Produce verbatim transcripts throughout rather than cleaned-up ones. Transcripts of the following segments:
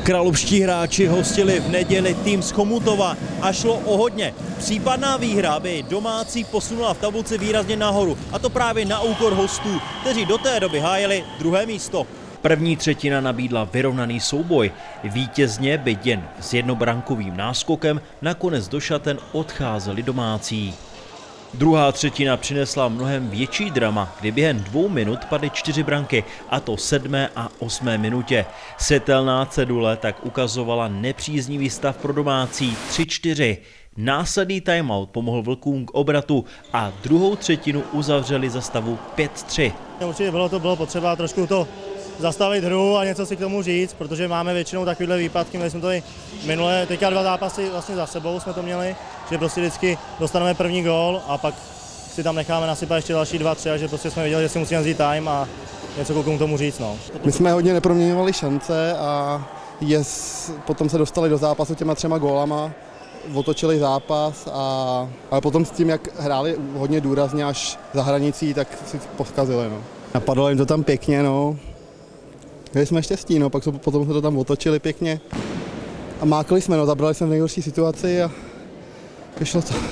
Kralupští hráči hostili v neděli tým z Chomutova a šlo o hodně. Případná výhra by domácí posunula v tabulce výrazně nahoru, a to právě na úkor hostů, kteří do té doby hájili druhé místo. První třetina nabídla vyrovnaný souboj. Vítězně, byť jen s jednobrankovým náskokem, nakonec do šaten odcházeli domácí. Druhá třetina přinesla mnohem větší drama, kdy během dvou minut padly čtyři branky, a to sedmé a osmé minutě. Světelná cedule tak ukazovala nepříznivý stav pro domácí tři čtyři. Následný timeout pomohl Vlkům k obratu a druhou třetinu uzavřeli za stavu pět tři. Určitě bylo to bylo potřeba trošku to zastavit hru a něco si k tomu říct, protože máme většinou takovýhle výpadky, měli jsme to i minule, teďka dva zápasy vlastně za sebou jsme to měli, že prostě vždycky dostaneme první gól a pak si tam necháme nasypat ještě další dva, tři, a že prostě jsme viděli, že si musíme vzít time a něco klukům k tomu říct. No. My jsme hodně neproměňovali šance a yes, potom se dostali do zápasu těma třema gólama, otočili zápas a ale potom s tím, jak hráli hodně důrazně až za hranicí, tak si povkazili. No. Napadlo jim to tam pěkně, no. Měli jsme štěstí, no, pak potom se to tam otočili pěkně a mákli jsme, no, zabrali jsme v nejhorší situaci a vyšlo to.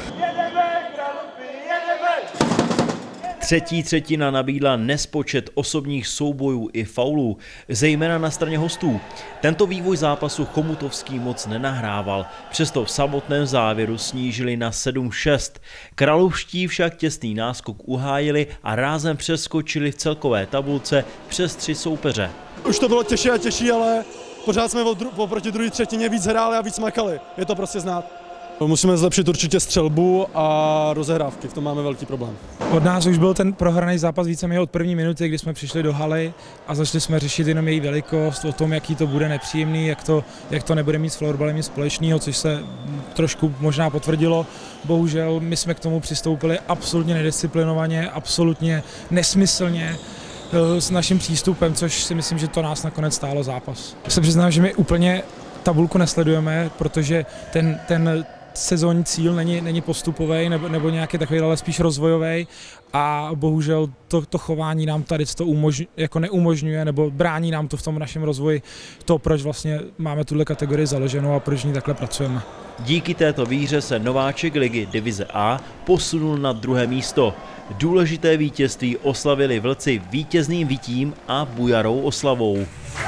Třetí třetina nabídla nespočet osobních soubojů i faulů, zejména na straně hostů. Tento vývoj zápasu chomutovský moc nenahrával, přesto v samotném závěru snížili na sedm šest. Kralupští však těsný náskok uhájili a rázem přeskočili v celkové tabulce přes tři soupeře. Už to bylo těžší a těžší, ale pořád jsme oproti druhé třetině víc hráli a víc makali. Je to prostě znát. Musíme zlepšit určitě střelbu a rozehrávky, v tom máme velký problém. Od nás už byl ten prohraný zápas víceméně od první minuty, kdy jsme přišli do haly a začali jsme řešit jenom její velikost, o tom, jaký to bude nepříjemný, jak to, jak to nebude mít s florbalem nic společného, což se trošku možná potvrdilo. Bohužel my jsme k tomu přistoupili absolutně nedisciplinovaně, absolutně nesmyslně s naším přístupem, což si myslím, že to nás nakonec stálo zápas. Já se přiznám, že my úplně tabulku nesledujeme, protože ten, ten sezónní cíl není, není postupový nebo, nebo nějaký takový, ale spíš rozvojový, a bohužel to, to chování nám tady to umožň, jako neumožňuje nebo brání nám to v tom našem rozvoji, to, proč vlastně máme tuhle kategorii založenou a proč ní takhle pracujeme. Díky této výhře se nováček ligy divize A posunul na druhé místo. Důležité vítězství oslavili Vlci vítězným vitím a bujarou oslavou.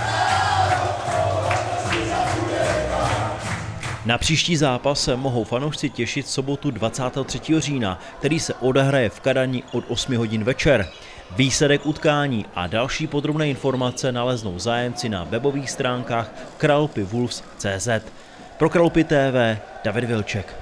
Na příští zápas se mohou fanoušci těšit v sobotu dvacátého třetího října, který se odehraje v Kadani od osmi hodin večer. Výsledek utkání a další podrobné informace naleznou zájemci na webových stránkách kralupy wolves tečka cé zet. Pro Kralupy T V David Vilček.